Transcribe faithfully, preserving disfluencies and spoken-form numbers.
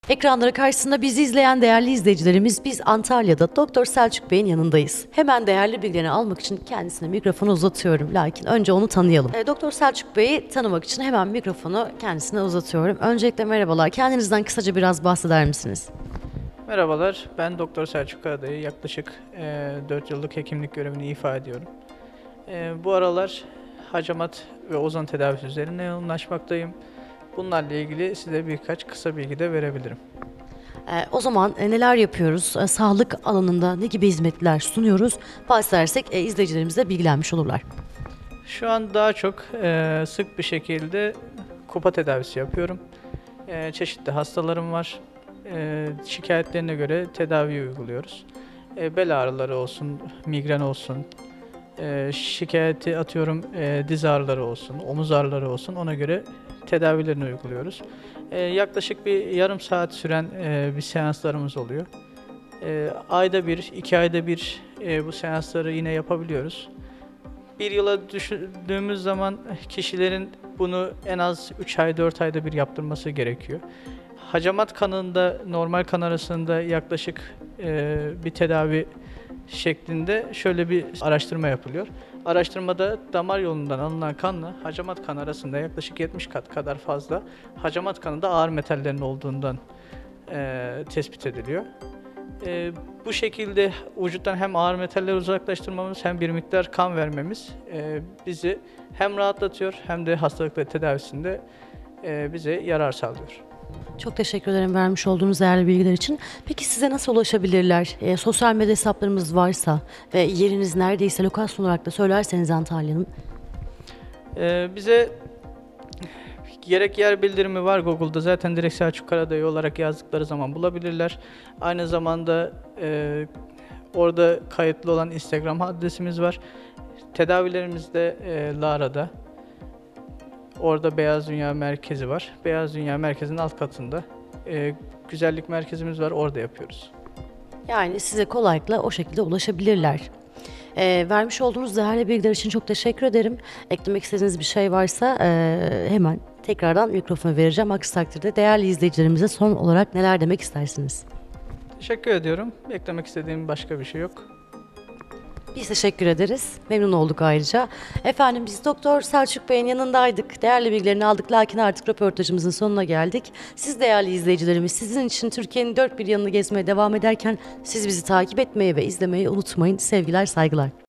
Ekranları karşısında bizi izleyen değerli izleyicilerimiz, biz Antalya'da Doktor Selçuk Bey'in yanındayız. Hemen değerli bilgilerini almak için kendisine mikrofonu uzatıyorum. Lakin önce onu tanıyalım. E, Doktor Selçuk Bey'i tanımak için hemen mikrofonu kendisine uzatıyorum. Öncelikle merhabalar. Kendinizden kısaca biraz bahseder misiniz? Merhabalar, ben Doktor Selçuk Karadayı. Yaklaşık e, dört yıllık hekimlik görevini ifa ediyorum. E, bu aralar hacamat ve ozan tedavisi üzerine yoğunlaşmaktayım. Bunlarla ilgili size birkaç kısa bilgi de verebilirim. E, o zaman e, neler yapıyoruz? E, sağlık alanında ne gibi hizmetler sunuyoruz? Bahsedersek e, izleyicilerimiz de bilgilenmiş olurlar. Şu an daha çok e, sık bir şekilde kupa tedavisi yapıyorum. E, çeşitli hastalarım var. E, şikayetlerine göre tedavi uyguluyoruz. E, bel ağrıları olsun, migren olsun, e, şikayeti atıyorum e, diz ağrıları olsun, omuz ağrıları olsun, ona göre tedavilerini uyguluyoruz. E, yaklaşık bir yarım saat süren e, bir seanslarımız oluyor. E, ayda bir, iki ayda bir e, bu seansları yine yapabiliyoruz. Bir yıla düşündüğümüz zaman kişilerin bunu en az üç ay dört ayda bir yaptırması gerekiyor. Hacamat kanında normal kan arasında yaklaşık e, bir tedavi şeklinde şöyle bir araştırma yapılıyor. Araştırmada damar yolundan alınan kanla hacamat kan arasında yaklaşık yetmiş kat kadar fazla hacamat kanında ağır metallerin olduğundan e, tespit ediliyor. E, bu şekilde vücuttan hem ağır metalleri uzaklaştırmamız hem bir miktar kan vermemiz e, bizi hem rahatlatıyor hem de hastalıkları tedavisinde e, bize yarar sağlıyor. Çok teşekkür ederim vermiş olduğunuz değerli bilgiler için. Peki size nasıl ulaşabilirler? E, sosyal medya hesaplarımız varsa ve yeriniz neredeyse lokasyon olarak da söylerseniz Antalya'nın. E, bize gerek yer bildirimi var Google'da, zaten direkt Selçuk Karadayı olarak yazdıkları zaman bulabilirler. Aynı zamanda e, orada kayıtlı olan Instagram adresimiz var. Tedavilerimiz de e, Lara'da. Orada Beyaz Dünya Merkezi var. Beyaz Dünya Merkezi'nin alt katında e, güzellik merkezimiz var. Orada yapıyoruz. Yani size kolaylıkla o şekilde ulaşabilirler. E, vermiş olduğunuz değerli bilgiler için çok teşekkür ederim. Eklemek istediğiniz bir şey varsa e, hemen tekrardan mikrofonu vereceğim. Aksi takdirde değerli izleyicilerimize son olarak neler demek istersiniz? Teşekkür ediyorum. Eklemek istediğim başka bir şey yok. Biz teşekkür ederiz. Memnun olduk ayrıca. Efendim biz Doktor Selçuk Bey'in yanındaydık. Değerli bilgilerini aldık lakin artık röportajımızın sonuna geldik. Siz değerli izleyicilerimiz, sizin için Türkiye'nin dört bir yanını gezmeye devam ederken siz bizi takip etmeyi ve izlemeyi unutmayın. Sevgiler, saygılar.